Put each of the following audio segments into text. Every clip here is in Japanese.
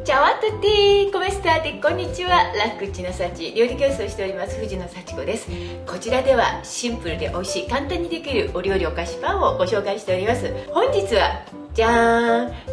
チャワトティーコメスターでこんにちは。ラクチの幸料理教室をしております藤野幸子です。こちらではシンプルで美味しい簡単にできるお料理お菓子パンをご紹介しております。本日はじゃーん、はい、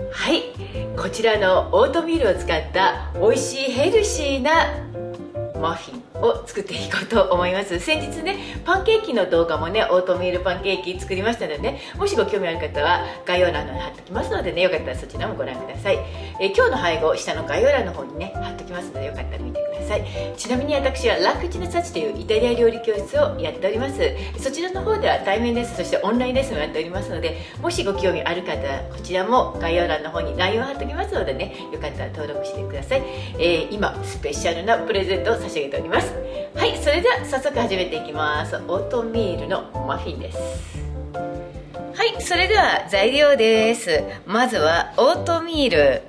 こちらのオートミールを使った美味しいヘルシーなマフィンを作っていこうと思います。先日ねパンケーキの動画もねオートミールパンケーキ作りましたのでね、もしご興味ある方は概要欄に貼っておきますのでね、よかったらそちらもご覧ください。今日の配合下の概要欄の方にね貼っておきますので、よかったら見てください。ちなみに私はラクチの幸というイタリア料理教室をやっております。そちらの方では対面レッスン、そしてオンラインレッスンをやっておりますので、もしご興味ある方はこちらも概要欄の方に LINE を貼っておきますのでね、よかったら登録してください。今スペシャルなプレゼントを差し上げております。はい、それでは早速始めていきます。オートミールのマフィンです。はい、それでは材料です。まずはオートミール、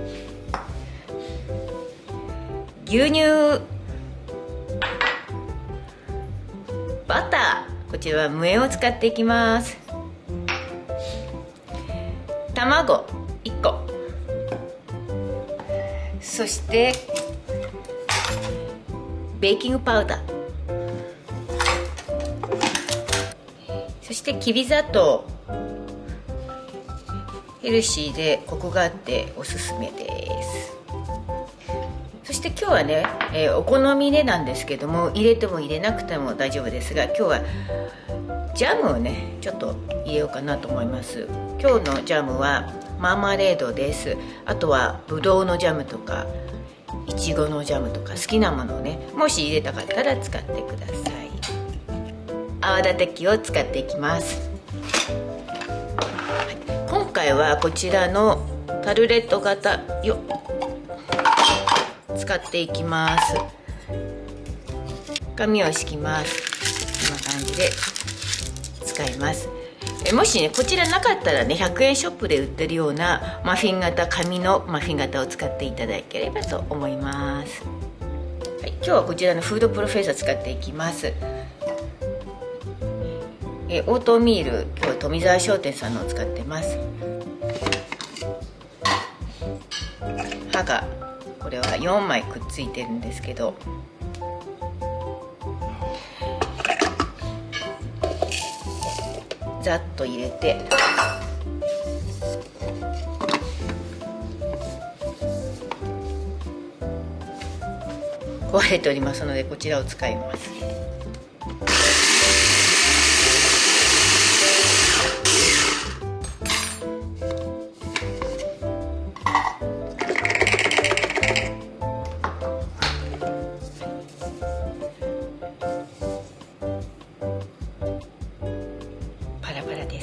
牛乳、バター、こちらは無塩を使っていきます。卵1個、そしてベーキングパウダー、そしてきび砂糖、ヘルシーでコクがあっておすすめです。そして今日はね、お好みでなんですけども、入れても入れなくても大丈夫ですが、今日はジャムをねちょっと入れようかなと思います。今日のジャムはマーマレードです。あとはぶどうのジャムとかいちごのジャムとか好きなものをね、もし入れたかったら使ってください。泡立て器を使っていきます。今回はこちらのタルレット型よ使っていきます。紙を敷きます。こんな感じで使います。もしねこちらなかったらね、100円ショップで売ってるようなマフィン型、紙のマフィン型を使っていただければと思います。はい、今日はこちらのフードプロフェッサー使っていきます。オートミール、今日は富澤商店さんのを使ってます。刃がこれは4枚くっついてるんですけど、ざっと入れて壊れておりますので、こちらを使います。パラパラです。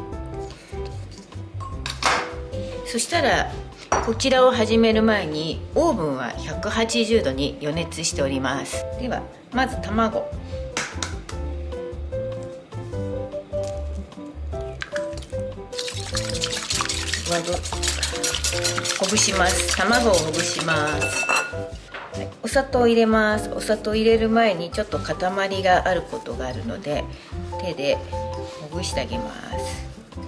そしたらこちらを始める前にオーブンは180度に予熱しております。ではまず卵、ほぐします。卵をほぐします。はい、お砂糖を入れます。お砂糖を入れる前にちょっと塊があることがあるので手でほぐしてあげます。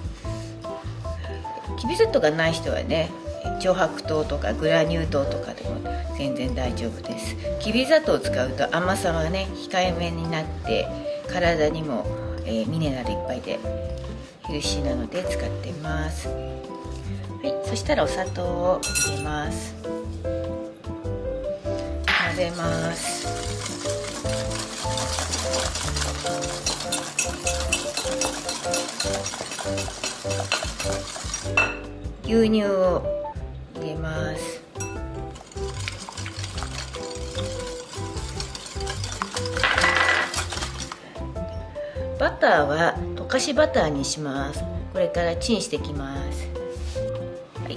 きび砂糖がない人はね、上白糖とかグラニュー糖とかでも全然大丈夫です。きび砂糖を使うと甘さはね控えめになって体にも、ミネラルいっぱいでヘルシーなので使っています。はい、そしたらお砂糖を入れます。混ぜます。牛乳を入れます。バターは溶かしバターにします。これからチンしていきます。はい、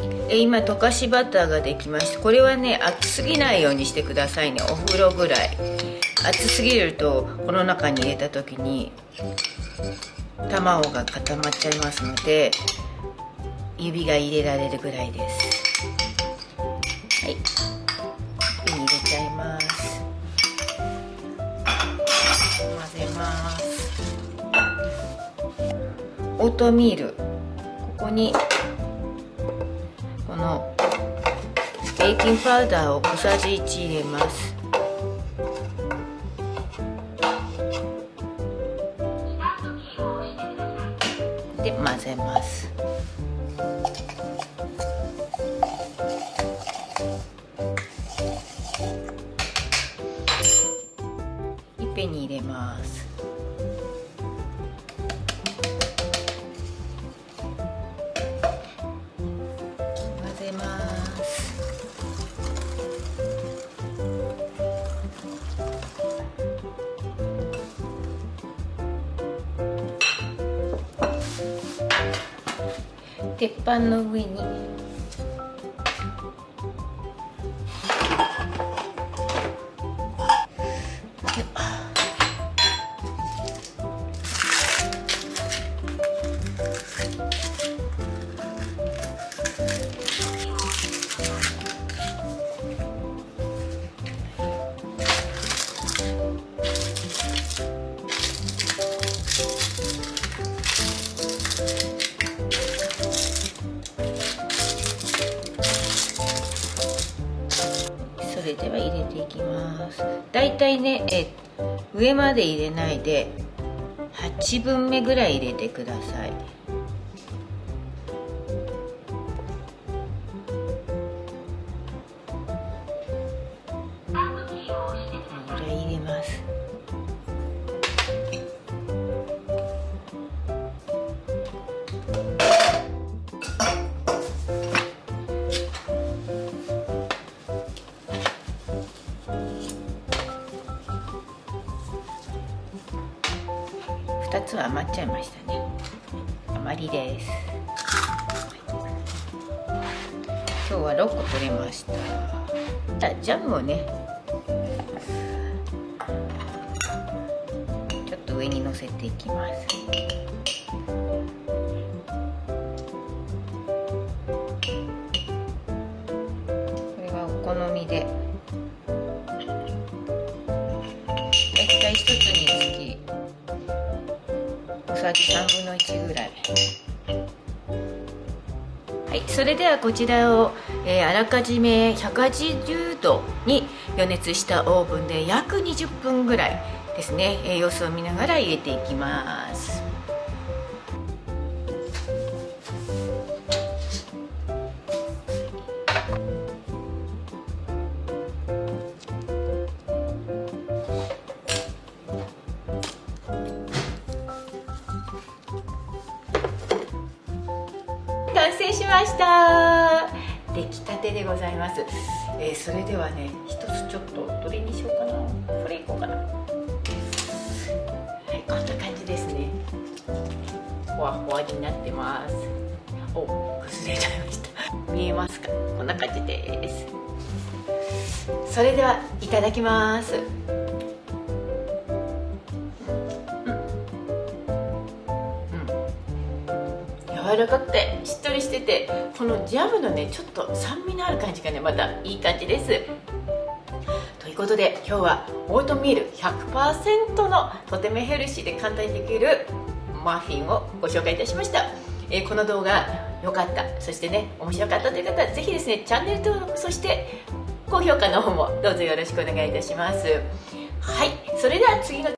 今溶かしバターができました。これはね熱すぎないようにしてくださいね。お風呂ぐらい熱すぎるとこの中に入れた時に卵が固まっちゃいますので、指が入れられるぐらいです。はい、手に入れちゃいます。混ぜます。オートミール、ここにこのベーキングパウダーを小さじ1入れます。で混ぜます。いっぺんに入れます。混ぜます。鉄板の上にそれでは入れていきます。だいたいね、上まで入れないで8分目ぐらい入れてください。これ入れます。2つは余っちゃいましたね。余りです。今日は6個取れました。ジャムをねちょっと上にのせていきます。これはお好みでだいたい1つにつき小さじ3分の1ぐらい。はい、それではこちらを、あらかじめ180度に予熱したオーブンで約20分ぐらいですね、様子を見ながら入れていきます。完成しました。出来たてでございます。それではね、一つちょっとどれにしようかな。これいこうかな。はい、こんな感じですね。ほわほわになってます。お、崩れちゃいました。見えますか？こんな感じです。それではいただきます。柔らかくてしっとりしてて、このジャムのねちょっと酸味のある感じがねまたいい感じです。ということで今日はオートミール 100% のとてもヘルシーで簡単にできるマフィンをご紹介いたしました。この動画良かった、そしてね面白かったという方はぜひですねチャンネル登録、そして高評価の方もどうぞよろしくお願いいたします。はい、それでは次の